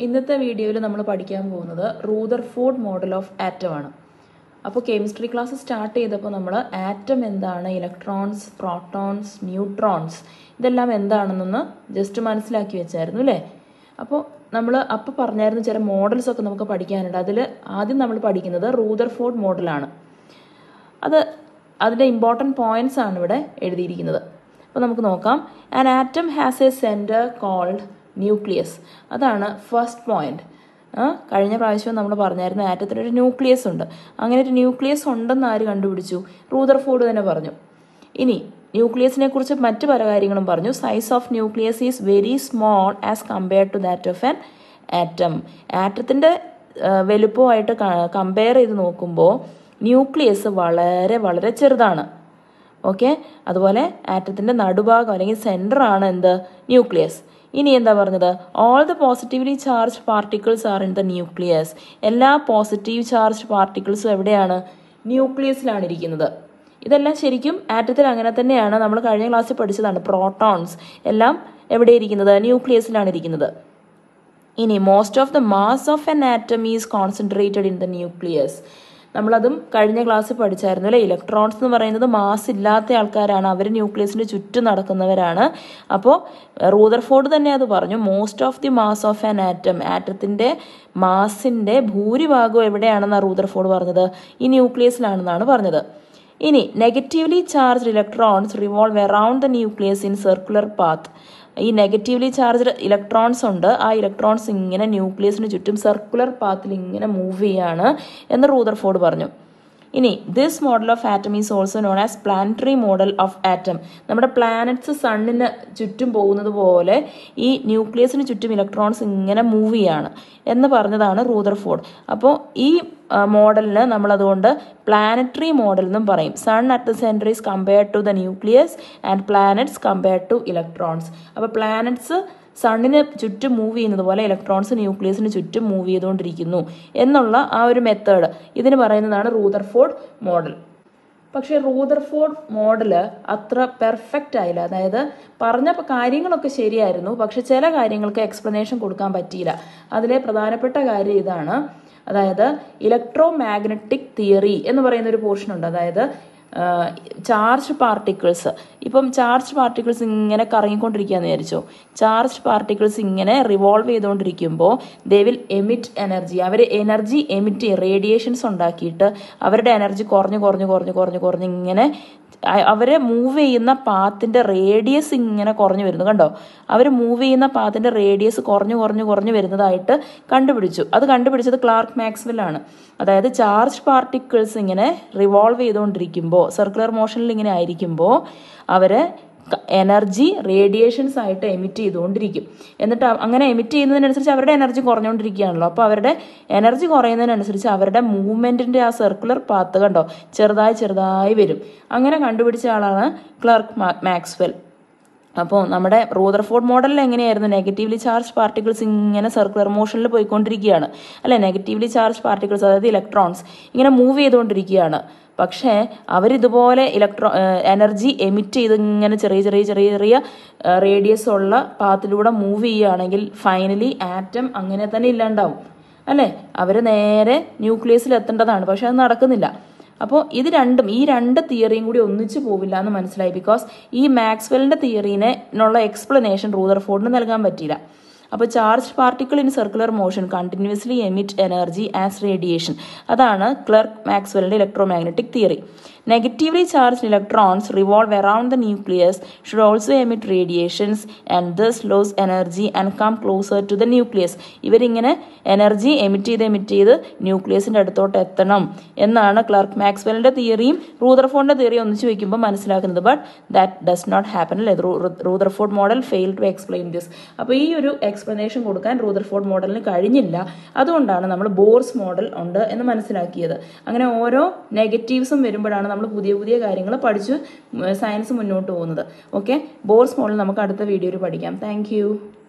ഇന്നത്തെ വീഡിയോയിൽ നമ്മൾ പഠിക്കാൻ പോകുന്നത് റൂദർഫോർഡ് മോഡൽ ഓഫ് ആറ്റം ആണ്. അപ്പോൾ കെമിസ്ട്രി ക്ലാസ് സ്റ്റാർട്ട് ചെയ്തപ്പോൾ നമ്മൾ ആറ്റം എന്താണ്, ഇലക്ട്രോൺസ്, പ്രോട്ടോൺസ്, ന്യൂട്രോൺസ് ഇതെല്ലാം എന്താണെന്നൊന്ന് ജസ്റ്റ് മനസ്സിലാക്കി വെച്ചായിരുന്നു അല്ലേ. അപ്പോൾ നമ്മൾ പറഞ്ഞായിരുന്നു ചില മോഡൽസ് ഒക്കെ നമുക്ക് പഠിക്കാനുണ്ട്. അതിൽ ആദ്യം നമ്മൾ പഠിക്കുന്നത് റൂദർഫോർഡ് മോഡലാണ്. അതിൻ്റെ ഇമ്പോർട്ടൻറ്റ് പോയിന്റ്സ് ആണ് ഇവിടെ എഴുതിയിരിക്കുന്നത്. അപ്പോൾ നമുക്ക് നോക്കാം. An atom has a centre called nucleus. അതാണ് ഫസ്റ്റ് പോയിന്റ്. കഴിഞ്ഞ പ്രാവശ്യം നമ്മൾ പറഞ്ഞായിരുന്നു ആറ്റത്തിനൊരു ന്യൂക്ലിയസ് ഉണ്ട്. അങ്ങനെ ഒരു ന്യൂക്ലിയസ് ഉണ്ടെന്ന് ആര് കണ്ടുപിടിച്ചു? റൂദർഫോർഡ് തന്നെ പറഞ്ഞു. ഇനി ന്യൂക്ലിയസിനെ കുറിച്ച് മറ്റു പല കാര്യങ്ങളും പറഞ്ഞു. Size of nucleus is very small as compared to that of an atom. ആറ്റത്തിൻ്റെ വലുപ്പമായിട്ട് കമ്പയർ ചെയ്ത് നോക്കുമ്പോൾ ന്യൂക്ലിയസ് വളരെ വളരെ ചെറുതാണ്. ഓക്കെ, അതുപോലെ ആറ്റത്തിൻ്റെ നടുഭാഗം അല്ലെങ്കിൽ സെൻറ്റർ ആണ് എന്ത്? ന്യൂക്ലിയസ്. ഇനി എന്താ പറഞ്ഞത്? All the positively charged particles are in the nucleus. എല്ലാ പോസിറ്റീവ് ചാർജ്ഡ് പാർട്ടിക്കിൾസും എവിടെയാണ്? ന്യൂക്ലിയസിലാണ് ഇരിക്കുന്നത്. ഇതെല്ലാം ശരിക്കും ആറ്റത്തിൽ അങ്ങനെ തന്നെയാണ്. നമ്മൾ കഴിഞ്ഞ ക്ലാസ്സിൽ പഠിച്ചതാണ്. പ്രോട്ടോൺസ് എല്ലാം എവിടെ ഇരിക്കുന്നത്? ന്യൂക്ലിയസിലാണ് ഇരിക്കുന്നത്. ഇനി most of the mass of an atom is concentrated in the nucleus. നമ്മളതും കഴിഞ്ഞ ക്ലാസ്സിൽ പഠിച്ചായിരുന്നു അല്ലേ. ഇലക്ട്രോൺസ് എന്ന് പറയുന്നത് മാസ് ഇല്ലാത്ത ആൾക്കാരാണ്. അവർ ന്യൂക്ലിയസിന് ചുറ്റും നടക്കുന്നവരാണ്. അപ്പോൾ റൂദർഫോർഡ് തന്നെ അത് പറഞ്ഞു. Most of the mass of an atom, ആറ്റത്തിൻ്റെ മാസിൻ്റെ ഭൂരിഭാഗവും എവിടെയാണെന്നാണ് റൂദർഫോർഡ് പറഞ്ഞത്? ഈ ന്യൂക്ലിയസിലാണെന്നാണ് പറഞ്ഞത്. ഇനി negatively charged electrons revolve around the nucleus in circular path. ഈ നെഗറ്റീവ്ലി ചാർജ്ഡ് ഇലക്ട്രോൺസ് ഉണ്ട്. ആ ഇലക്ട്രോൺസ് ഇങ്ങനെ ന്യൂക്ലിയസിന് ചുറ്റും സർക്കുലർ പാത്തിൽ ഇങ്ങനെ മൂവ് ചെയ്യാണ് എന്ന് റൂദർഫോർഡ് പറഞ്ഞു. ഇനി this model of atom is also known as planetary model of atom. നമ്മുടെ പ്ലാനറ്റ്സ് സണ്ണിന് ചുറ്റും പോകുന്നത് പോലെ ഈ ന്യൂക്ലിയസിന് ചുറ്റും ഇലക്ട്രോൺസ് ഇങ്ങനെ മൂവ് ചെയ്യാണ് എന്ന് പറഞ്ഞതാണ് റൂദർഫോർഡ്. അപ്പോൾ ഈ മോഡലിന് നമ്മളതുകൊണ്ട് പ്ലാനറ്ററി മോഡൽ എന്നും പറയും. Sun at the centre is compared to the nucleus and planets compared to electrons. അപ്പോൾ പ്ലാനറ്റ്സ് സണ്ണിന് ചുറ്റും മൂവ് ചെയ്യുന്നത് പോലെ ഇലക്ട്രോൺസ് ന്യൂക്ലിയസിന് ചുറ്റും മൂവ് ചെയ്തുകൊണ്ടിരിക്കുന്നു എന്നുള്ള ആ ഒരു മെത്തേഡ് ഇതിന് പറയുന്നതാണ് റൂദർഫോർഡ് മോഡൽ. പക്ഷേ റൂദർഫോർഡ് മോഡല് അത്ര പെർഫെക്റ്റ് ആയില്ല. അതായത് പറഞ്ഞ കാര്യങ്ങളൊക്കെ ശരിയായിരുന്നു, പക്ഷെ ചില കാര്യങ്ങൾക്ക് എക്സ്പ്ലനേഷൻ കൊടുക്കാൻ പറ്റിയില്ല. അതിലെ പ്രധാനപ്പെട്ട കാര്യം ഇതാണ്. അതായത് ഇലക്ട്രോ മാഗ്നറ്റിക് തിയറി എന്ന് പറയുന്ന ഒരു പോർഷൻ ഉണ്ട്. അതായത് ചാർജ് പാർട്ടിക്കിൾസ്, ഇപ്പം ചാർജ് പാർട്ടിക്കിൾസ് ഇങ്ങനെ കറങ്ങിക്കൊണ്ടിരിക്കുകയെന്ന് വിചാരിച്ചോ. ചാർജ് പാർട്ടിക്കിൾസ് ഇങ്ങനെ റിവോൾവ് ചെയ്തുകൊണ്ടിരിക്കുമ്പോൾ ദേ വിൽ എമിറ്റ് എനർജി. അവർ എനർജി എമിറ്റ് ചെയ്യും, റേഡിയേഷൻസ് ഉണ്ടാക്കിയിട്ട് അവരുടെ എനർജി കുറഞ്ഞ് ഇങ്ങനെ അവർ മൂവ് ചെയ്യുന്ന പാത്തിൻ്റെ റേഡിയസ് ഇങ്ങനെ കുറഞ്ഞു വരുന്നു. കണ്ടോ, അവർ മൂവ് ചെയ്യുന്ന പാത്തിൻ്റെ റേഡിയസ് കുറഞ്ഞു വരുന്നതായിട്ട് കണ്ടുപിടിച്ചു. അത് കണ്ടുപിടിച്ചത് ക്ലാർക്ക് മാക്സ്വെൽ ആണ്. അതായത് ചാർജ് പാർട്ടിക്കിൾസ് ഇങ്ങനെ റിവോൾവ് ചെയ്തുകൊണ്ടിരിക്കുമ്പോൾ, സർക്കുലർ മോഷനിൽ ഇങ്ങനെ ആയിരിക്കുമ്പോൾ അവർ എനർജി റേഡിയേഷൻസ് ആയിട്ട് എമിറ്റ് ചെയ്തുകൊണ്ടിരിക്കും. എന്നിട്ട് അങ്ങനെ എമിറ്റ് ചെയ്യുന്നതിനനുസരിച്ച് അവരുടെ എനർജി കുറഞ്ഞുകൊണ്ടിരിക്കുകയാണല്ലോ. അപ്പോൾ അവരുടെ എനർജി കുറയുന്നതിനനുസരിച്ച് അവരുടെ മൂവ്മെൻറ്റിൻ്റെ ആ സർക്കുലർ പാത്ത് കണ്ടോ ചെറുതായി വരും. അങ്ങനെ കണ്ടുപിടിച്ച ആളാണ് ക്ലാർക്ക് മാക്സ്വെൽ. അപ്പോൾ നമ്മുടെ റൂദർഫോർഡ് മോഡലിൽ എങ്ങനെയായിരുന്നു? നെഗറ്റീവ്ലി ചാർജ് പാർട്ടിക്കിൾസ് ഇങ്ങനെ സർക്കുലർ മോഷനിൽ പോയിക്കൊണ്ടിരിക്കുകയാണ് അല്ലെ. നെഗറ്റീവ്ലി ചാർജ് പാർട്ടിക്കിൾസ് അതായത് ഇലക്ട്രോൺസ് ഇങ്ങനെ മൂവ് ചെയ്തുകൊണ്ടിരിക്കുകയാണ്. പക്ഷേ അവരിതുപോലെ എനർജി എമിറ്റ് ചെയ്ത് ഇങ്ങനെ ചെറിയ റേഡിയസ് ഉള്ള പാത്തിലൂടെ മൂവ് ചെയ്യുകയാണെങ്കിൽ ഫൈനലി ആറ്റം അങ്ങനെ തന്നെ ഇല്ലാണ്ടാവും അല്ലേ. അവർ നേരെ ന്യൂക്ലിയസിൽ എത്തേണ്ടതാണ്, പക്ഷെ അത് നടക്കുന്നില്ല. അപ്പോൾ ഈ രണ്ട് തിയറിയും കൂടി ഒന്നിച്ചു പോവില്ല എന്ന് മനസ്സിലായി. ബിക്കോസ് ഈ മാക്സ്വെലിൻ്റെ തിയറിനുള്ള എക്സ്പ്ലനേഷൻ റൂദർഫോർഡിന് നൽകാൻ പറ്റിയില്ല. അപ്പോൾ charge particle in circular motion continuously emit energy as radiation. അതാണ് ക്ലാർക്ക് മാക്സ്വെലിൻ്റെ electromagnetic theory. Negatively charged electrons revolve around the nucleus should also emit radiations and thus lose energy and come closer to the nucleus. ഇവരിങ്ങനെ energy emit ചെയ്ത് ന്യൂക്ലിയസിൻ്റെ അടുത്തോട്ട് എത്തണം എന്നാണ് clerk മാക്സ്വെലിൻ്റെ തിയറിയും റൂദർഫോർഡിൻ്റെ തിയറിയും ഒന്നിച്ച് വയ്ക്കുമ്പോൾ മനസ്സിലാക്കുന്നത്. But that does not happen അല്ലേ. Rutherford model fail to explain this. അപ്പോൾ ഈ ഒരു എക്സ്പ്ലനേഷൻ കൊടുക്കാൻ റൂദർഫോർഡ് മോഡലിന് കഴിഞ്ഞില്ല. അതുകൊണ്ടാണ് നമ്മൾ ബോർസ് മോഡൽ ഉണ്ട് എന്ന് മനസ്സിലാക്കിയത്. അങ്ങനെ ഓരോ നെഗറ്റീവ്സും വരുമ്പോഴാണ് നമ്മൾ പുതിയ കാര്യങ്ങൾ പഠിച്ച് സയൻസ് മുന്നോട്ട് പോകുന്നത്. ഓക്കെ, ബോർസ് മോഡൽ നമുക്ക് അടുത്ത വീഡിയോയിൽ പഠിക്കാം. താങ്ക്